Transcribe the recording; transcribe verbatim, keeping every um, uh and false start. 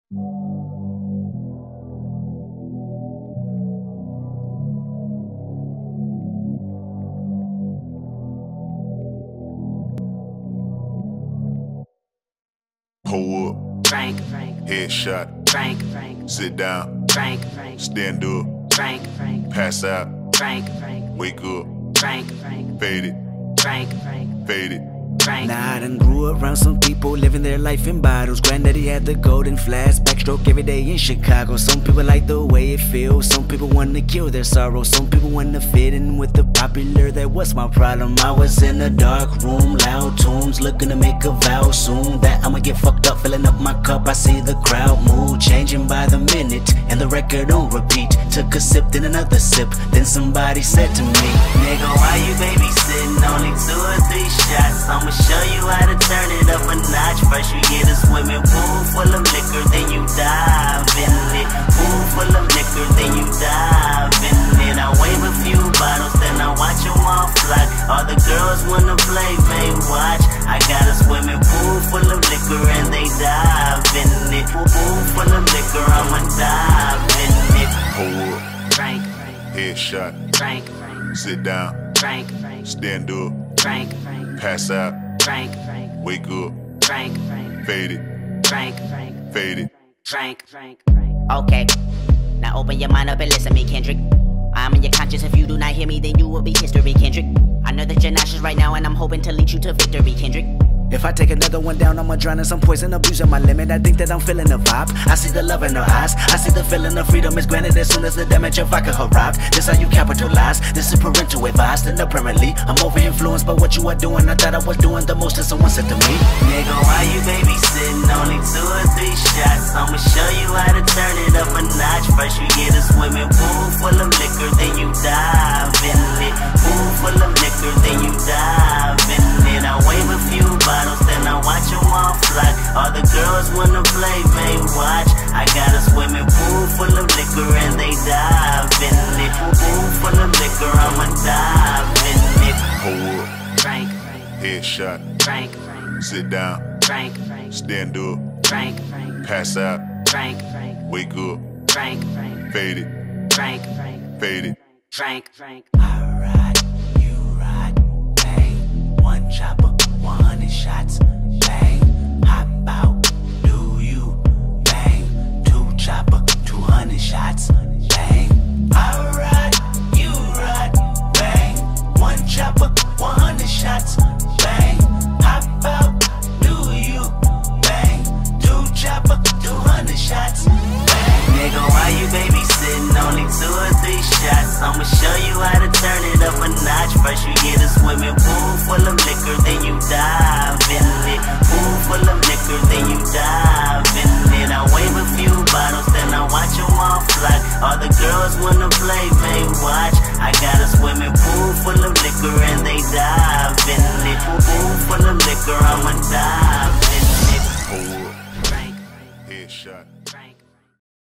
Pull up, Frank, Frank, headshot, Frank, Frank, sit down, Frank, Frank, stand up, Frank, Frank, pass out, Frank, Frank, wake up, Frank, Frank, fade it, Frank, Frank, fade it. Frank. Now I done grew around some people living their life in bottles. Granddaddy had the golden flask, backstroke every day in Chicago. Some people like the way it feels, some people wanna kill their sorrow. Some people wanna fit in with the popular, that was my problem. I was in a dark room, loud tunes, looking to make a vow soon that I'ma get fucked up, filling up my cup. I see the crowd mood changing by the minute, and the record on repeat. Took a sip, then another sip, then somebody said to me, nigga, why you babysitting? Only two or three shots, I'ma show you how to turn it up a notch. First you get a swimming pool full of liquor, then you dive in it. Pool full of liquor, then you dive in it. I wave a few bottles, then I watch them all fly. All the girls wanna play, they watch. I got a swimming pool full of liquor and they dive in it. Pool full of liquor, I'ma dive in it. Pull up, Frank, Frank, headshot, Frank, Frank, sit down, Frank, Frank, stand up, Frank, Frank, pass out, Frank, Frank, wake up, Frank, Frank, fade it, Frank, Frank, fade it. Frank, Frank, Frank. Okay, now open your mind up and listen to me, Kendrick. I'm in your conscience. If you do not hear me, then you will be history, Kendrick. I know that you're nauseous right now, and I'm hoping to lead you to victory, Kendrick. If I take another one down, I'ma drown in some poison, abusing my limit. I think that I'm feeling the vibe. I see the love in her eyes. I see the feeling of freedom is granted as soon as the damage of vodka arrived. This how you capitalize. This is parental advice. And apparently, I'm over influenced by what you are doing. I thought I was doing the most, and someone said to me, nigga, why you babysitting? Only two or three shots. I'ma show you how to turn it up a notch. First you get a swimming pool full of liquor, then you dive in it. Pool full of liquor, then you dive in it. I wave a few bottles, then I watch them all fly. All the girls wanna play, they watch. I got a swimming pool full of liquor and they dive in it. Pool full of liquor, I'ma dive in it. Pull up, Frank, Frank, headshot, Frank, Frank, sit down, Frank, Frank, stand up, Frank, Frank, pass out, Frank, Frank, wake up, Frank, Frank, fade it, Frank, Frank, fade it. Frank, Frank. I ride, you ride, bang. One chopper, one hundred shots, bang. Hop out, do you, bang. Two chopper, two hundred shots, bang. I ride, you ride, bang. One chopper, one hundred shots, bang. Hop out, do you, bang. Two chopper, two hundred shots, bang. Nigga, why you babysitting? Only two or three shots. I'ma show you how to turn it up a notch. First you get a swimming pool full of liquor, then you dive in it. Pool full of liquor, then you dive in it. I wave a few bottles, then I watch them all fly. All the girls wanna play, they watch. I got a swimming pool full of liquor and they dive in it. Pool full of liquor, I'ma dive in it. Pull up, Frank, headshot.